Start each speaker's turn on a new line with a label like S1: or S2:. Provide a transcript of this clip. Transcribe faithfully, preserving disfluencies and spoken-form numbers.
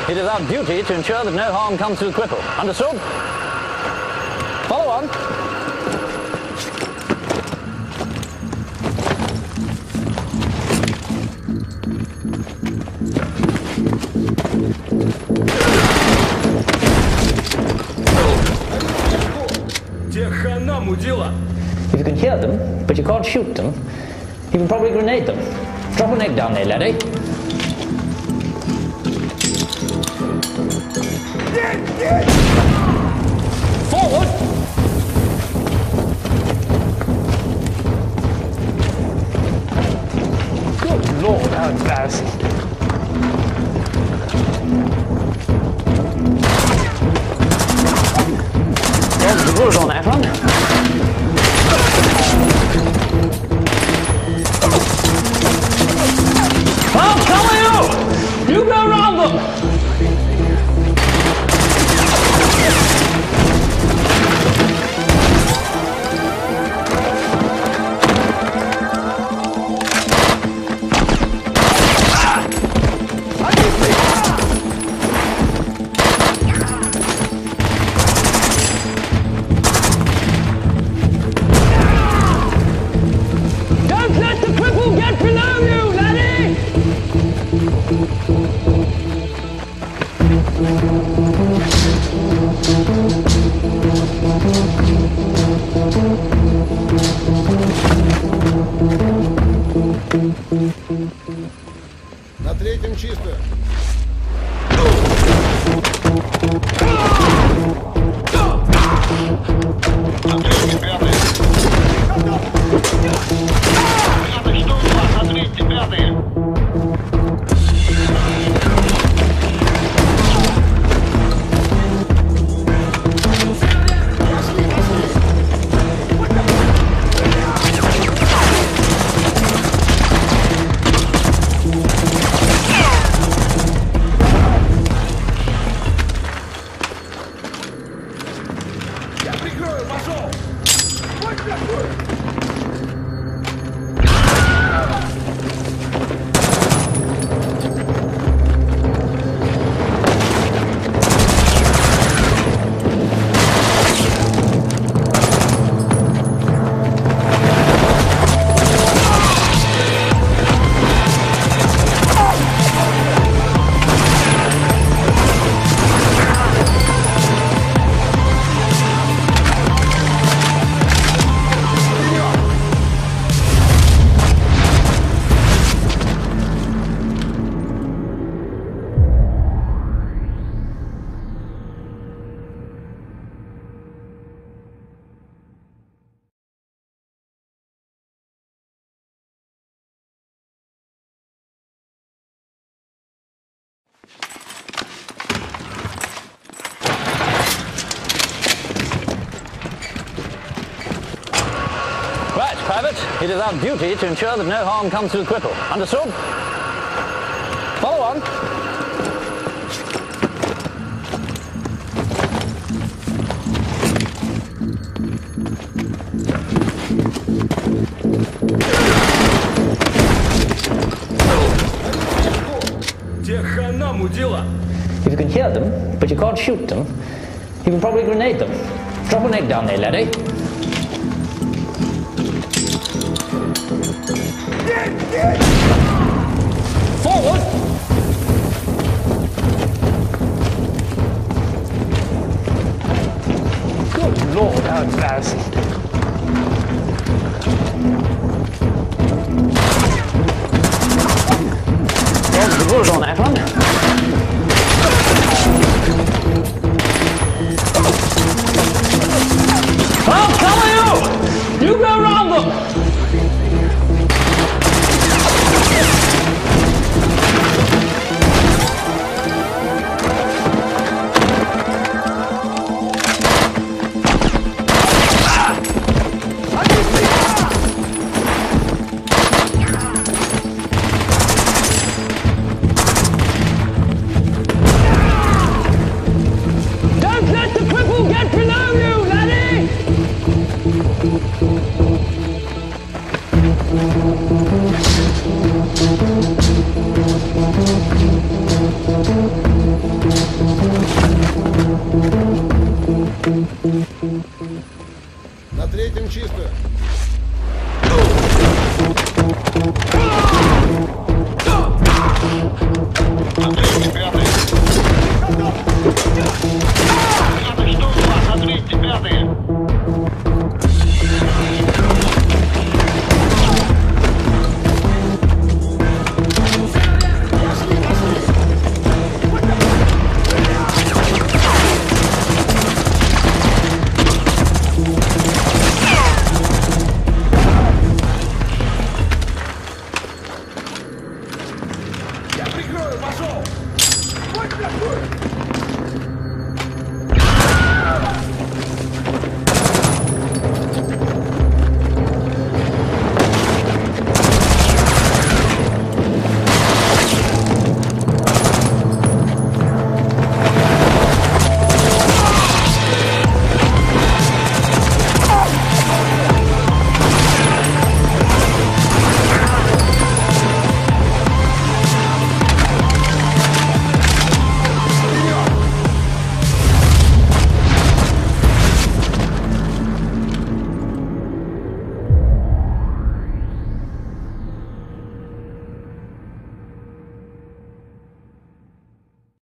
S1: It is our duty to ensure that no harm comes to the cripple. Understood? Follow on. If you can hear them, but you can't shoot them, you can probably grenade them. Drop an egg down there, laddie. Forward! Good Lord, how embarrassing. There's the bruise on that front. I'll cover you! You go around them! Don't let the cripple get below you, laddie!
S2: На третьем чисто. На третьем пятый. Пятый, что у вас? На третьем пятый.
S1: Right, Private. It is our duty to ensure that no harm comes to the cripple. Understood? Follow on. If you can hear them, but you can't shoot them, you can probably grenade them. Drop an egg down there, laddie. Forward! Good Lord, how embarrassing. There's the bruise on that one. I'll cover you! You go around them! Thank you.
S3: На третьем чисто.
S2: На третьем пятый. Пятый, что у вас? На третьем пятый.